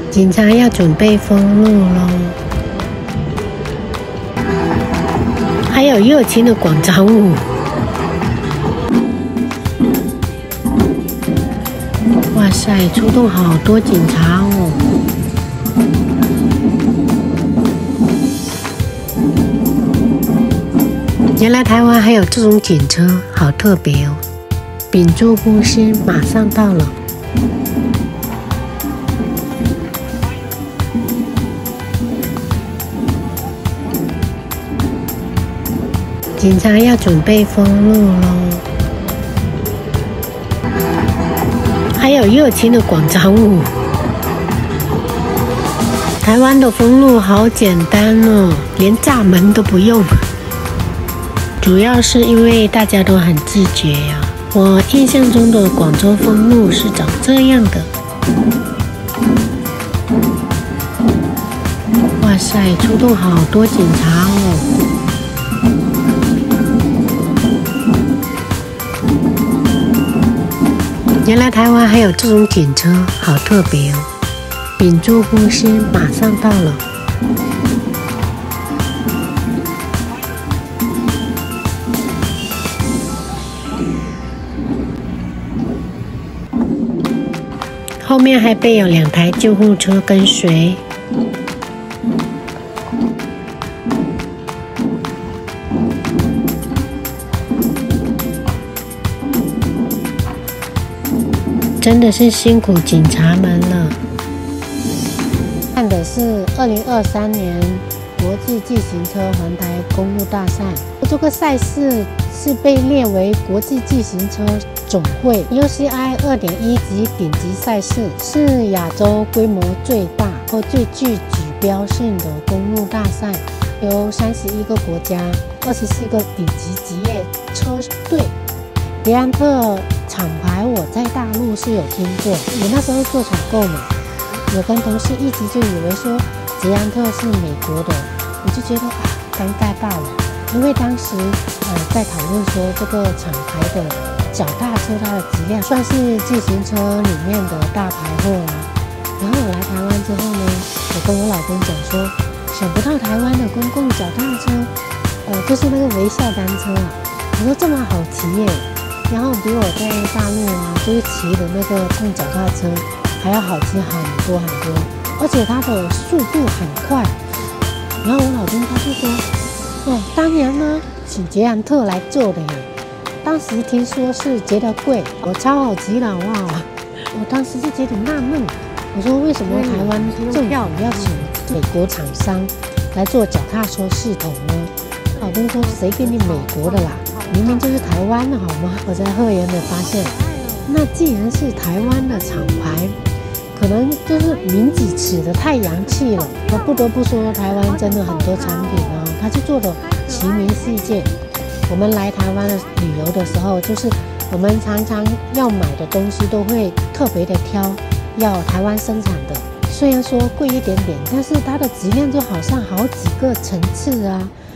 警察要准备封路喽，还有热情的广场舞。哇塞，出动好多警察哦！原来台湾还有这种警车，好特别哦！屏住呼吸，马上到了。警察要准备封路喽，还有热情的广场舞。台湾的封路好简单哦，连闸门都不用。主要是因为大家都很自觉呀。我印象中的广州封路是长这样的。哇塞，出动好多警察哦！原来台湾还有这种警车，好特别哦！屏住呼吸，马上到了。后面还备有2台救护车跟随。真的是辛苦警察们了。看的是2023年国际自行车环台公路大赛，这个赛事是被列为国际自行车总会 UCI 2.1级顶级赛事，是亚洲规模最大和最具指标性的公路大赛，由31个国家、24个顶级职业车队。捷安特厂牌我在大陆是有听过，我那时候做采购嘛，我跟同事一直就以为说捷安特是美国的，我就觉得尴尬爆了，因为当时在讨论说这个厂牌的脚踏车它的质量算是自行车里面的大牌货啊。然后我来台湾之后呢，我跟我老公讲说，想不到台湾的公共脚踏车，就是那个微笑单车啊，我说这么好骑耶。然后比我在大陆啊，就是骑的那个共脚踏车还要好骑很多很多，而且它的速度很快。然后我老公他就说，哦，当然呢，请捷安特来做的耶。当时听说是觉得贵，我超好骑了哇！我当时就觉得纳闷，我说为什么台湾政府要请美国厂商来做脚踏车系统呢？老公说谁给你美国的啦？明明就是台湾的好吗？我在赫然的发现，那既然是台湾的厂牌，可能就是名几尺的太洋气了。我不得不说，台湾真的很多产品啊，它就做的齐名世界。我们来台湾的旅游的时候，就是我们常常要买的东西都会特别的挑，要台湾生产的。虽然说贵一点点，但是它的质量就好像好几个层次啊。